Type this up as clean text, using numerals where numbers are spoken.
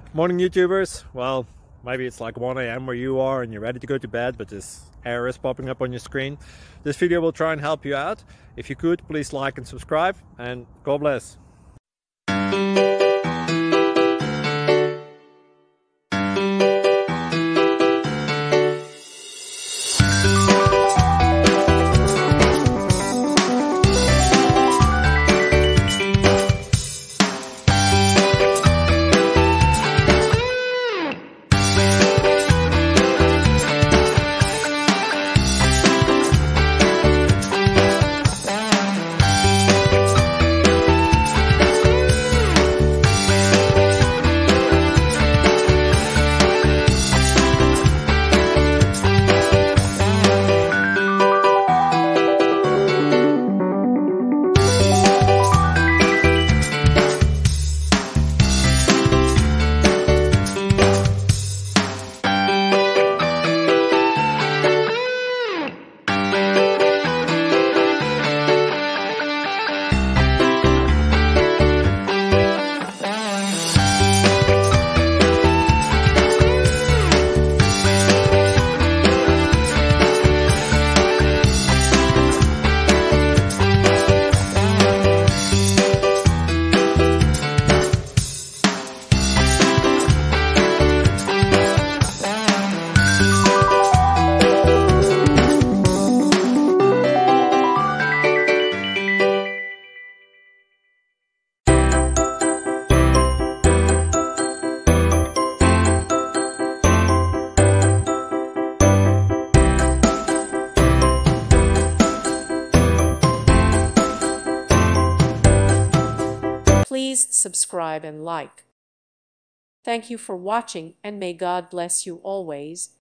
Morning YouTubers. Well, maybe it's like 1 a.m. where you are and you're ready to go to bed, but this error is popping up on your screen. This video will try and help you out. If you could, please like and subscribe, and God bless. Please subscribe and like. Thank you for watching, and may God bless you always.